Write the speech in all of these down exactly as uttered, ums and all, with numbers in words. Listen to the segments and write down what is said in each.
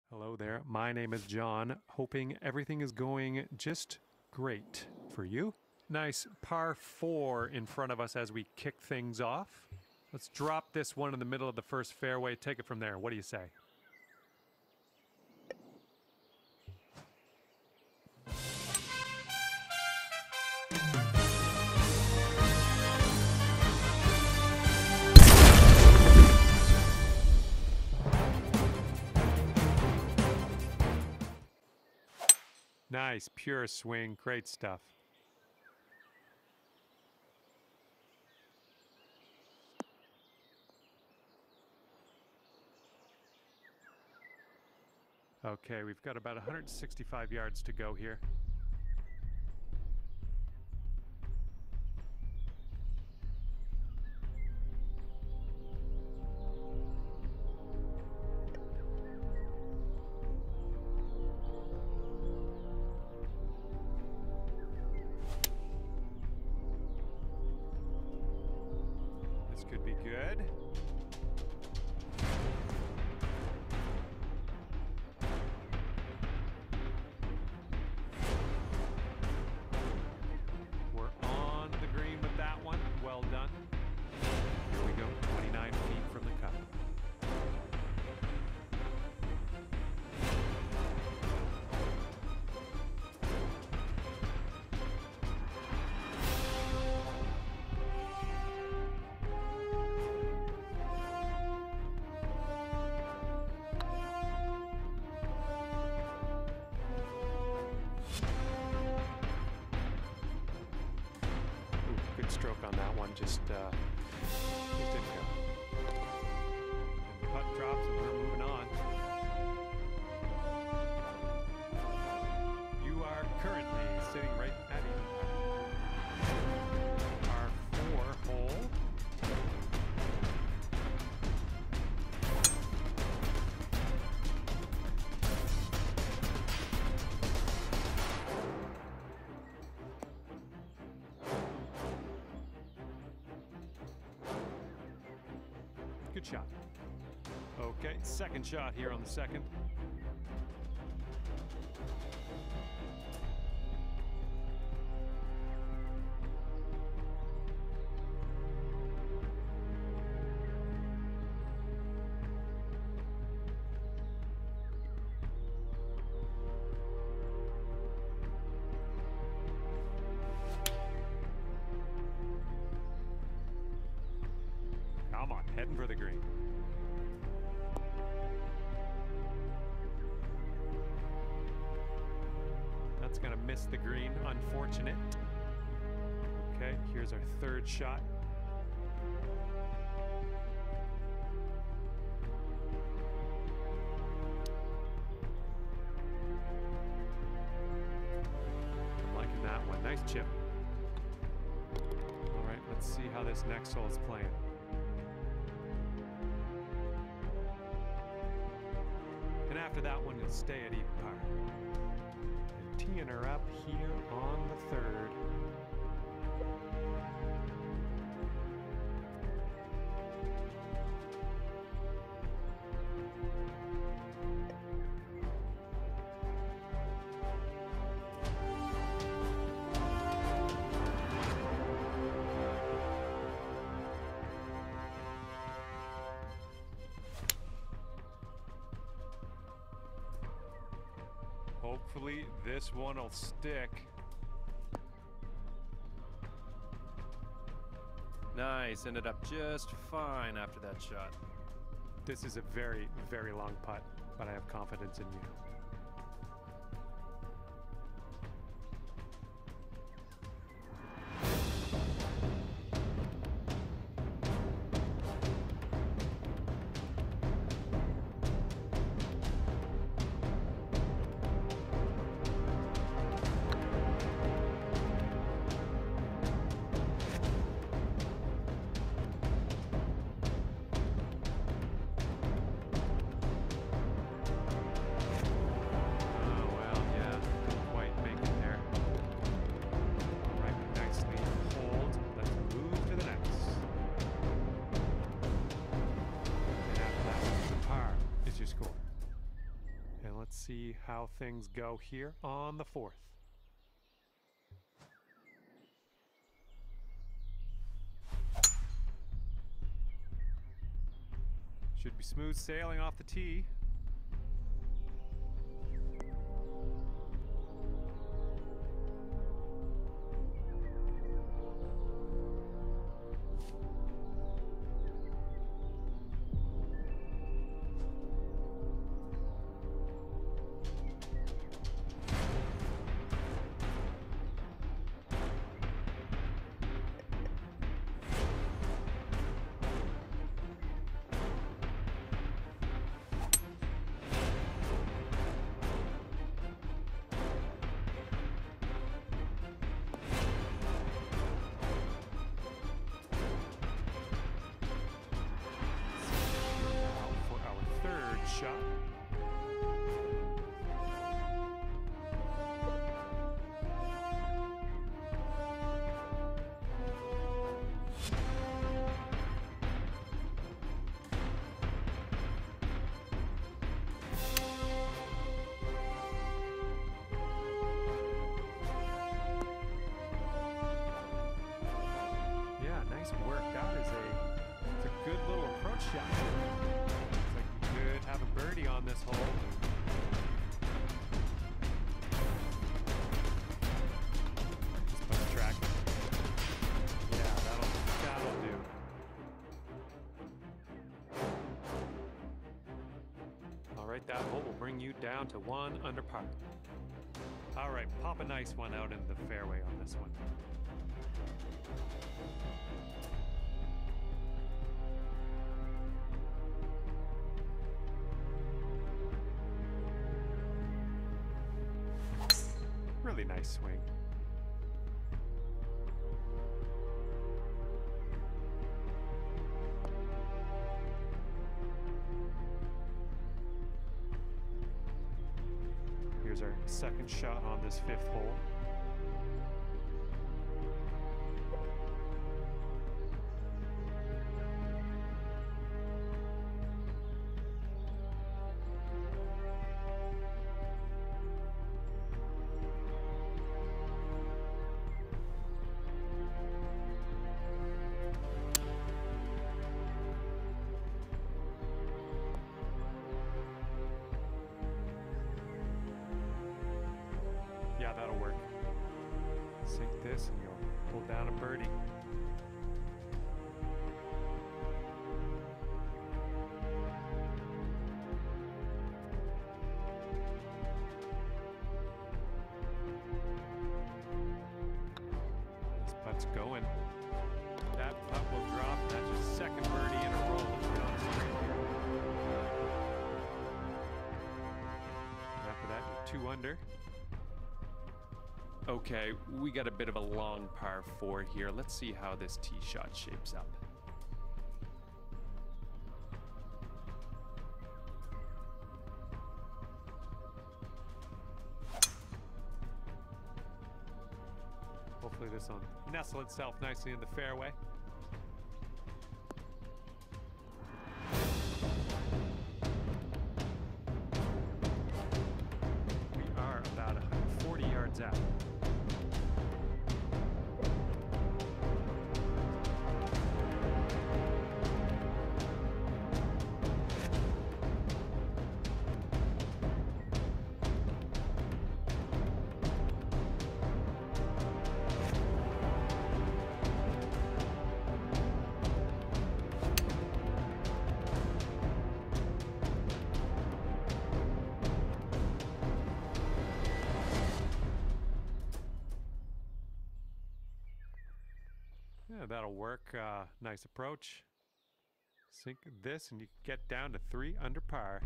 Hello there. My name is John. Hoping everything is going just great for you. Nice par four in front of us as we kick things off. Let's drop this one in the middle of the first fairway. Take it from there. What do you say? Nice, pure swing. Great stuff. Okay, we've got about one hundred sixty-five yards to go here. This could be good. We're on the green with that one. Well done. Here we go, twenty-nine feet from the cup. Good stroke on that one, just, uh, just didn't go. And the putt drops and we're moving on. You are currently sitting right at it. Our four hole. Good shot. Okay, second shot here on the second. Come on, heading for the green. That's gonna miss the green, unfortunate. Okay, here's our third shot. I'm liking that one, nice chip. All right, let's see how this next hole is playing. And after that one, it'll stay at even par. And teeing her up here on the third. Hopefully this one will stick. Nice, ended up just fine after that shot. This is a very, very long putt, but I have confidence in you. Let's see how things go here on the fourth. Should be smooth sailing off the tee. Shot. Yeah, nice work. That is a, it's a good little approach shot. Could have a birdie on this hole. Just on the track. Yeah, that'll that'll do. All right, that hole will bring you down to one under par. All right, pop a nice one out in the fairway on this one. Really nice swing. Here's our second shot on this fifth hole. Yeah, that'll work. Sink this and you'll pull down a birdie. This putt's going. That putt will drop. That's your second birdie in a row. And after that, you're two under. Okay, we got a bit of a long par four here. Let's see how this tee shot shapes up. Hopefully this will nestle itself nicely in the fairway. We are about one hundred forty yards out. Yeah, that'll work. Uh, nice approach. Sink this and you get down to three under par.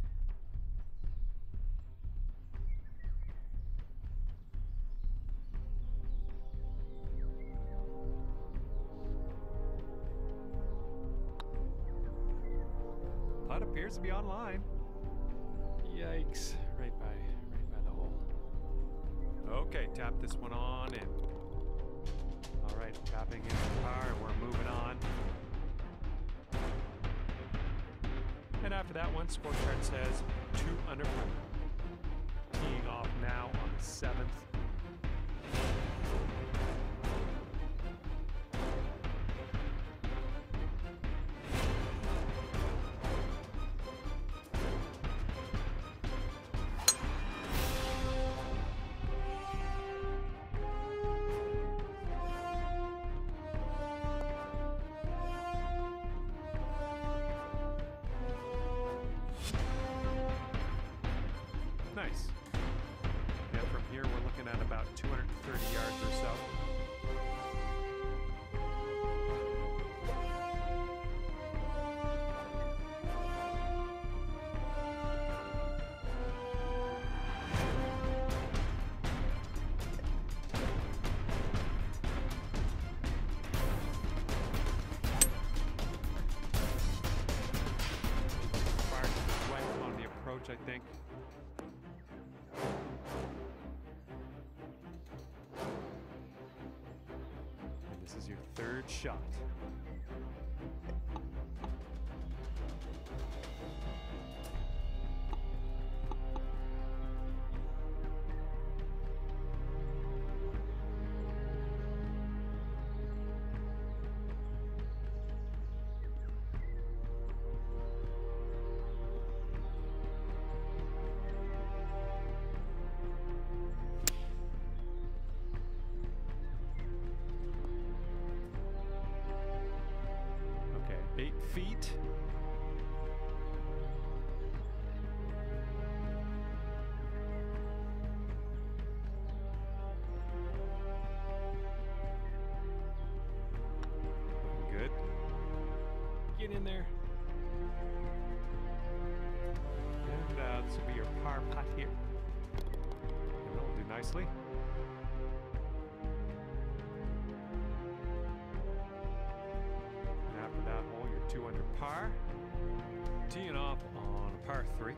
Putt appears to be online. Yikes, right by, right by the hole. Okay, tap this one on in. All right, tapping into par, and we're moving on. And after that one, scorecard says two under par. off now on the seventh. Nice. Yeah, from here we're looking at about two hundred thirty yards or so. Fire to the right on the approach, I think. This is your third shot. Eight feet. Looking good. Get in there. And uh, this will be your par putt here. And that'll do nicely. After that hole, you're two under par. Teeing off on a par three.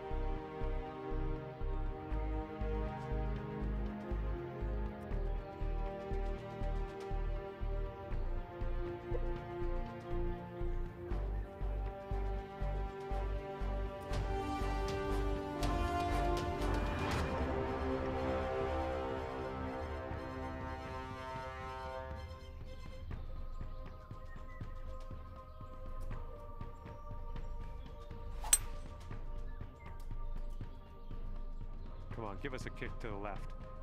Come on, give us a kick to the left.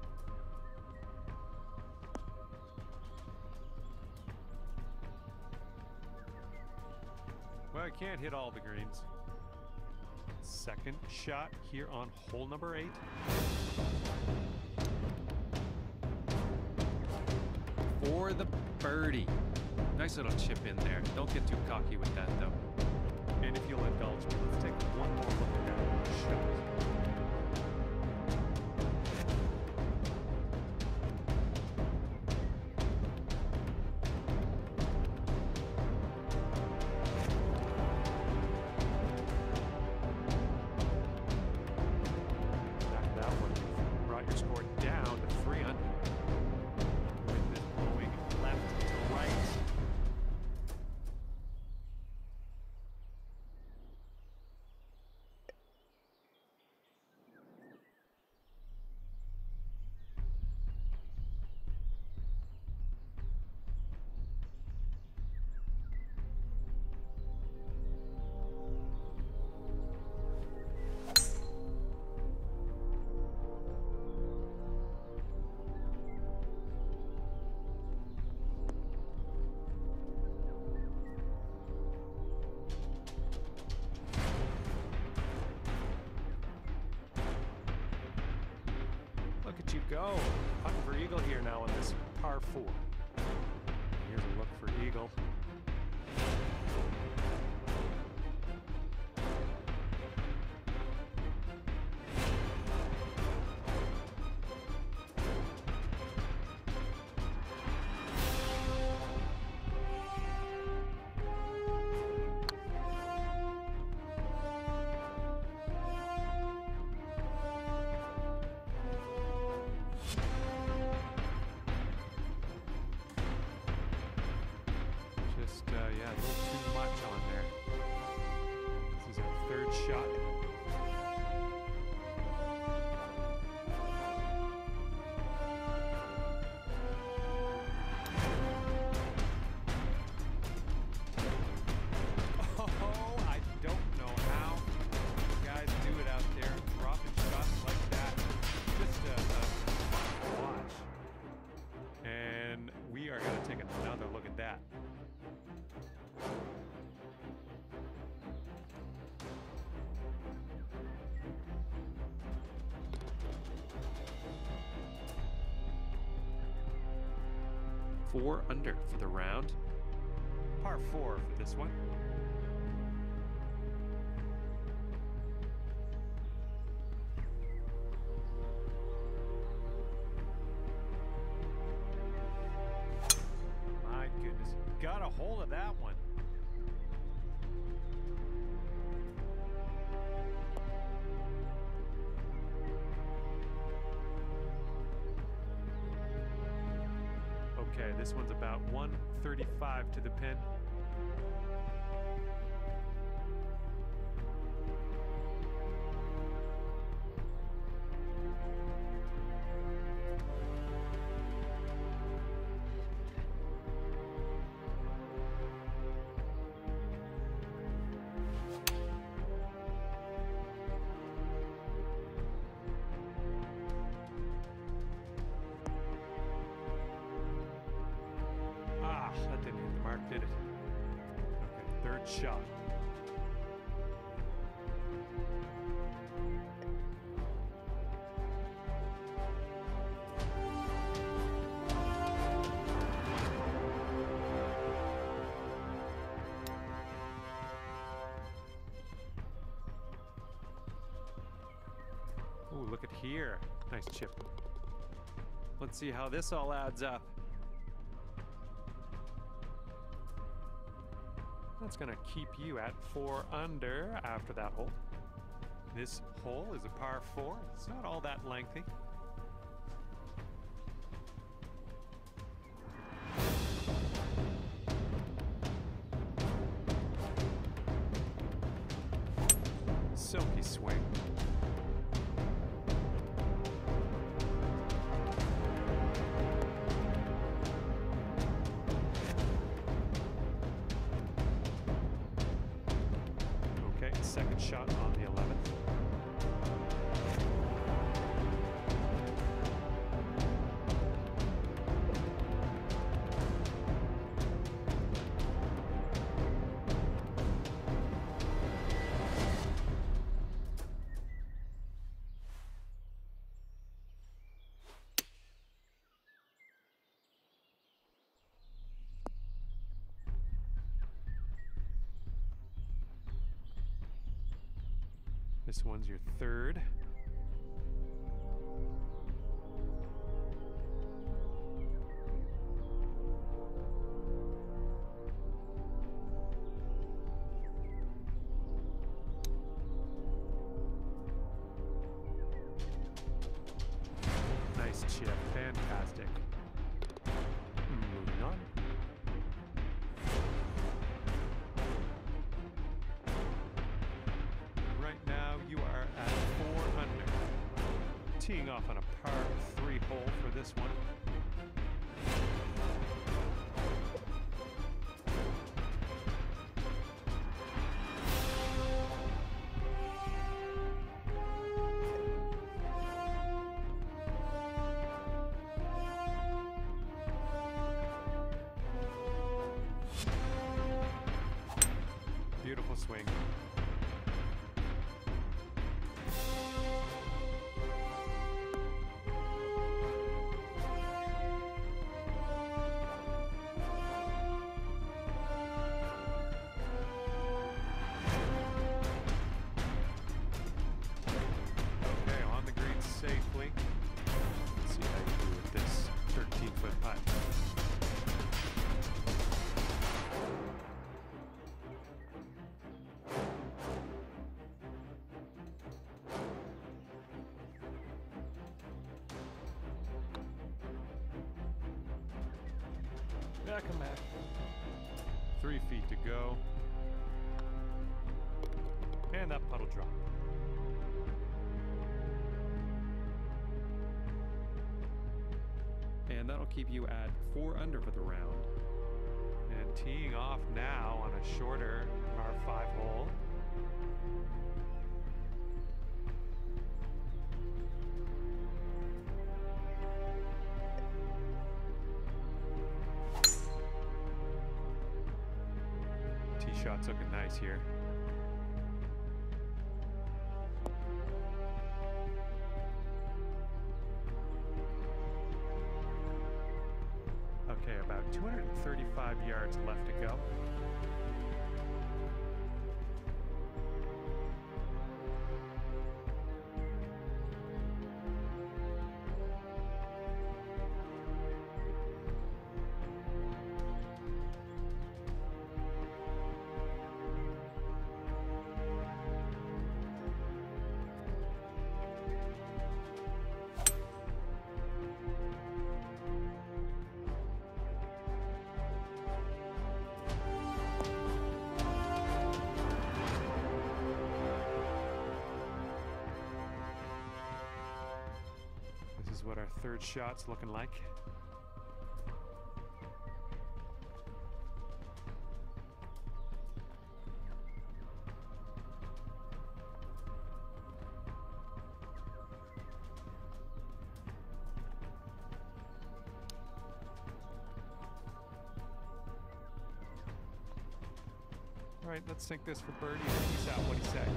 Well, I can't hit all the greens. Second shot here on hole number eight. For the birdie. Nice little chip in there. Don't get too cocky with that, though. And if you'll indulge me, let's take one more look at that shot. Look at you go. Hunting for eagle here now on this par four. Here's a look for eagle. Shot. four under for the round. Par four for this one. My goodness, got a hold of that one. Okay, this one's about one thirty-five to the pin. That didn't hit the mark, did it? Okay, third shot. Ooh, look at here. Nice chip. Let's see how this all adds up. That's gonna keep you at four under after that hole. This hole is a par four. It's not all that lengthy. Silky swing. Second shot on the eleventh. This one's your third. Nice chip, fantastic. Moving on. Teeing off on a par three hole for this one. Beautiful swing. Safely. Let's see how you do with this thirteen foot putt. Yeah, come back. Three feet to go. And that puddle drop. And that'll keep you at four under for the round. And teeing off now on a shorter par five hole. Tee shot's looking nice here. Okay, about hundred thirty-five yards left to go. This is what our third shot's looking like. All right, let's sink this for birdie and peace out. What do you say?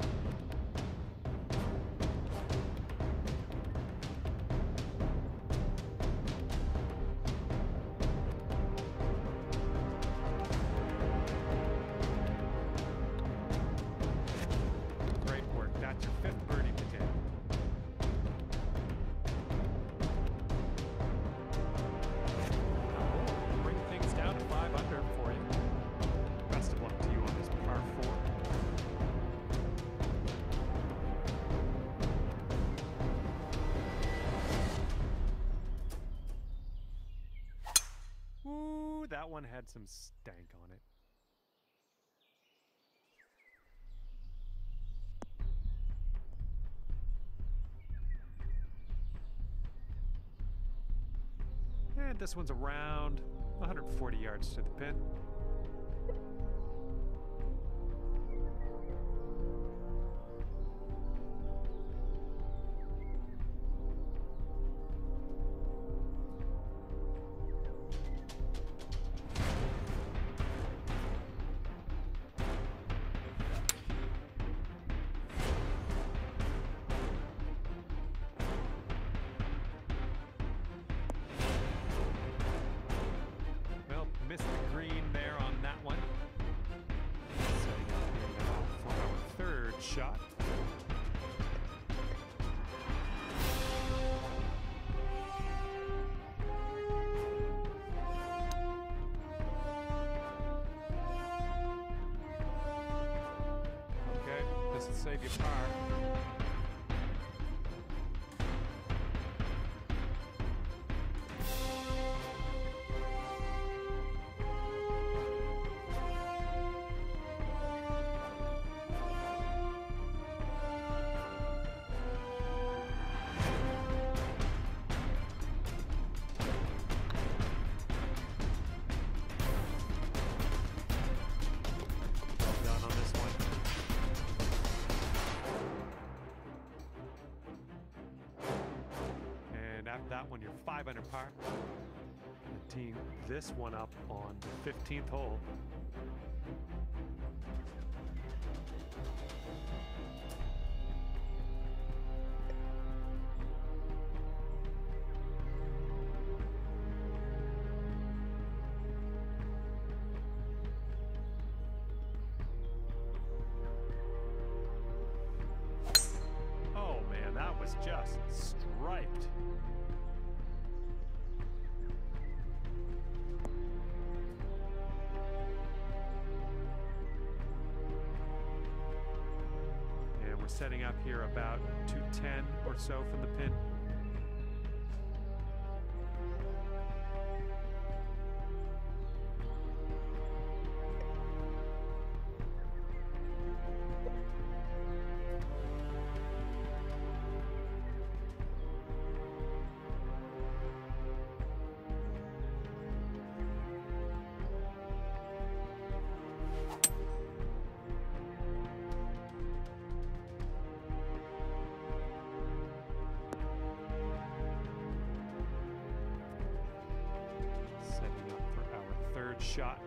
Great work. That's your fifth birdie today. Bring things down to five under for you. Best of luck to you on this par four. Ooh, that one had some stank on it. And this one's around one hundred forty yards to the pin. Well, missed the green there on that one. Setting up here now for our third shot. Okay, this will save you par. Done on this one. And after that one, you're five under par. And teeing this one up on the fifteenth hole. Oh man, that was just striped. And we're setting up here about two ten or so from the pin. Setting up for our third shot.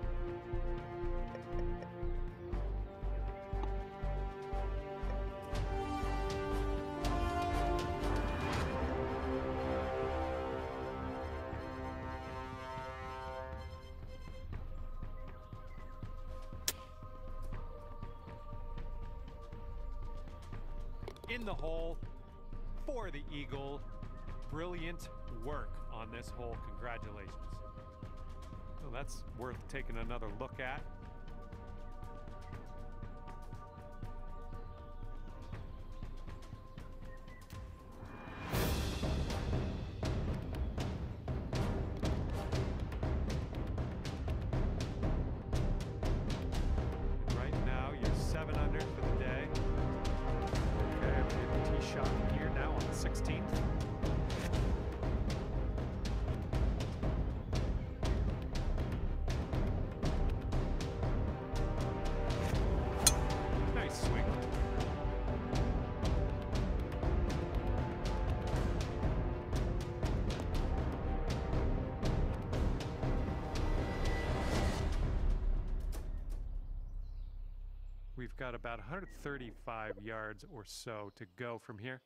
in the hole for the eagle. Brilliant work on this hole. Congratulations. Well, that's worth taking another look at. Right now, you're seven under for the day. Okay, I'm hitting tee shot here now on the sixteenth. Nice swing. We've got about one hundred thirty-five yards or so to go from here.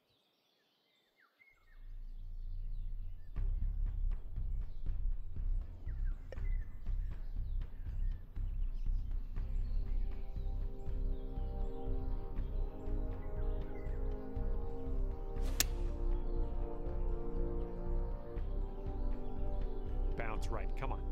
Bounce right, come on.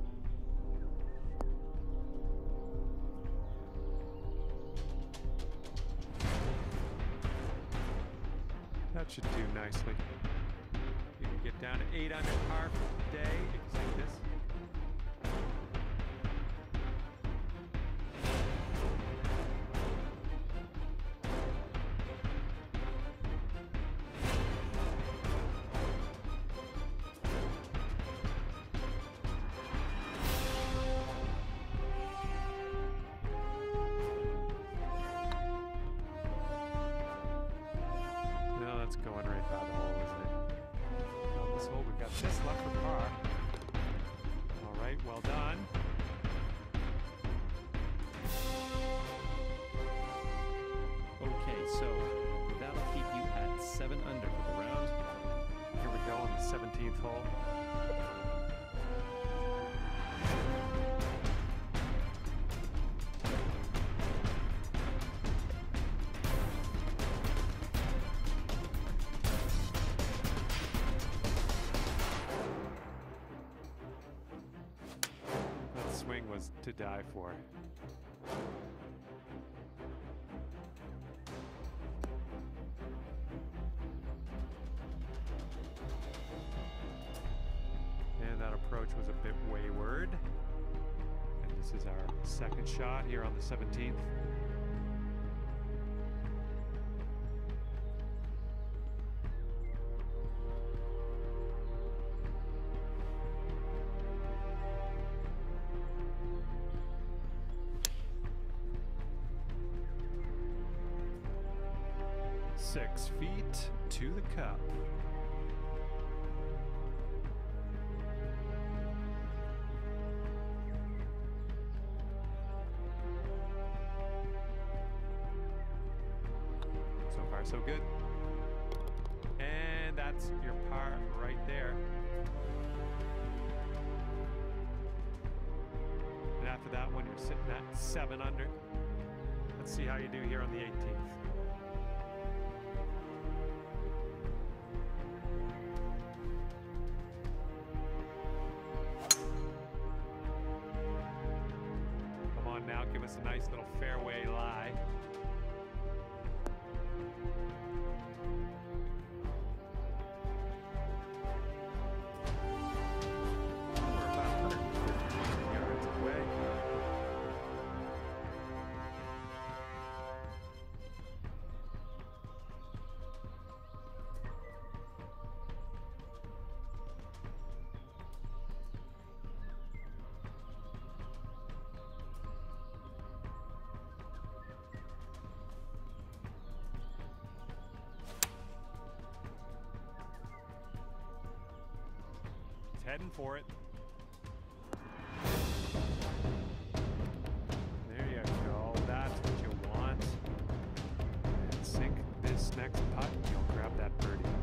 That should do nicely. You can get down to eight under par for the day if you like this. That's going right by the hole, isn't it? On this hole, we've got this left for par. All right, well done. Okay, so that'll keep you at seven under for the round. Here we go on the seventeenth hole. Swing was to die for. And that approach was a bit wayward. And this is our second shot here on the seventeenth. Six feet to the cup. So far, so good. And that's your par right there. And after that one, you're sitting at seven under. Let's see how you do here on the eighteenth. Now give us a nice little fairway lie. We're about one hundred fifty yards away. Heading for it. There you go. That's what you want. And sink this next putt. You'll grab that birdie.